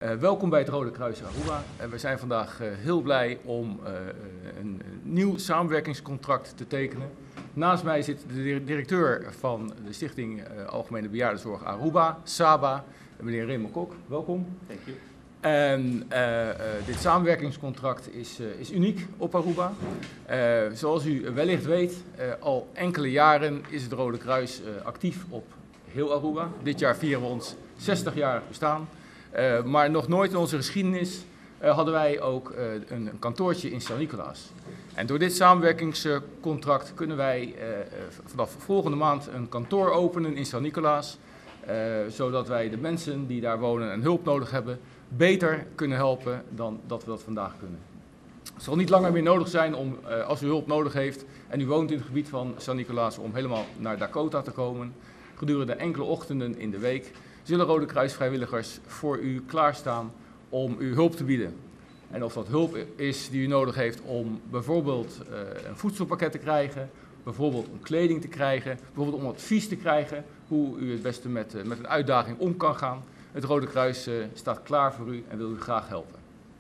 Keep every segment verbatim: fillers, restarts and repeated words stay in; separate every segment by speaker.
Speaker 1: Uh, welkom bij het Rode Kruis Aruba. Uh, we zijn vandaag uh, heel blij om uh, een, een nieuw samenwerkingscontract te tekenen. Naast mij zit de directeur van de Stichting uh, Algemene Bejaardenzorg Aruba, SABA, meneer Raymond Kok. Welkom.
Speaker 2: Thank you.
Speaker 1: En uh, uh, dit samenwerkingscontract is, uh, is uniek op Aruba. Uh, zoals u wellicht weet, uh, al enkele jaren is het Rode Kruis uh, actief op heel Aruba. Dit jaar vieren we ons zestigjarig bestaan. Uh, maar nog nooit in onze geschiedenis uh, hadden wij ook uh, een, een kantoortje in Sint Nicolaas. En door dit samenwerkingscontract kunnen wij uh, vanaf volgende maand een kantoor openen in Sint Nicolaas. Uh, zodat wij de mensen die daar wonen en hulp nodig hebben, beter kunnen helpen dan dat we dat vandaag kunnen. Het zal niet langer meer nodig zijn om, uh, als u hulp nodig heeft en u woont in het gebied van Sint Nicolaas, om helemaal naar Dakota te komen. Gedurende enkele ochtenden in de week zullen Rode Kruis vrijwilligers voor u klaarstaan om u hulp te bieden. En of dat hulp is die u nodig heeft om bijvoorbeeld uh, een voedselpakket te krijgen, bijvoorbeeld om kleding te krijgen, bijvoorbeeld om advies te krijgen hoe u het beste met, uh, met een uitdaging om kan gaan. Het Rode Kruis uh, staat klaar voor u en wil u graag helpen.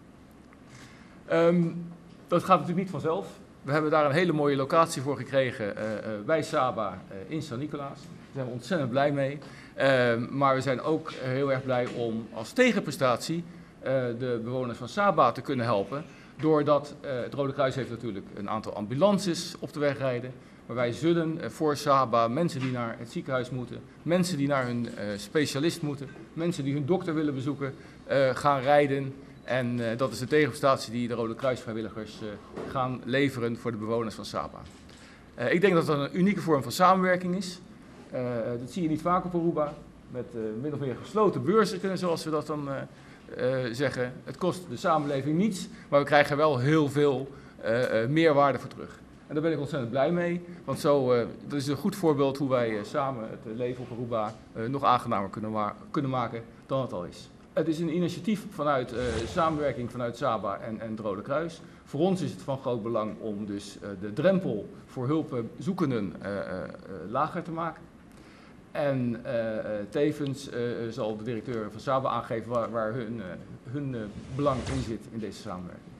Speaker 1: Um, dat gaat natuurlijk niet vanzelf. We hebben daar een hele mooie locatie voor gekregen uh, uh, bij SABA uh, in Sint Nicolaas. Daar zijn we ontzettend blij mee. Uh, maar we zijn ook heel erg blij om als tegenprestatie uh, de bewoners van SABA te kunnen helpen. Doordat uh, het Rode Kruis heeft natuurlijk een aantal ambulances op de weg rijden. Maar wij zullen uh, voor SABA mensen die naar het ziekenhuis moeten, mensen die naar hun uh, specialist moeten, mensen die hun dokter willen bezoeken, uh, gaan rijden. En uh, dat is de tegenprestatie die de Rode Kruis vrijwilligers uh, gaan leveren voor de bewoners van SABA. Uh, ik denk dat dat een unieke vorm van samenwerking is. Uh, dat zie je niet vaak op Aruba, met uh, min of meer gesloten beurzen, zoals we dat dan uh, uh, zeggen. Het kost de samenleving niets, maar we krijgen wel heel veel uh, uh, meerwaarde voor terug. En daar ben ik ontzettend blij mee, want zo, uh, dat is een goed voorbeeld hoe wij uh, samen het leven op Aruba uh, nog aangenamer kunnen, ma kunnen maken dan het al is. Het is een initiatief vanuit uh, samenwerking vanuit SABA en, en het Rode Kruis. Voor ons is het van groot belang om dus uh, de drempel voor hulpzoekenden uh, uh, uh, lager te maken. En uh, tevens uh, zal de directeur van SABA aangeven waar, waar hun, uh, hun uh, belang in zit in deze samenwerking.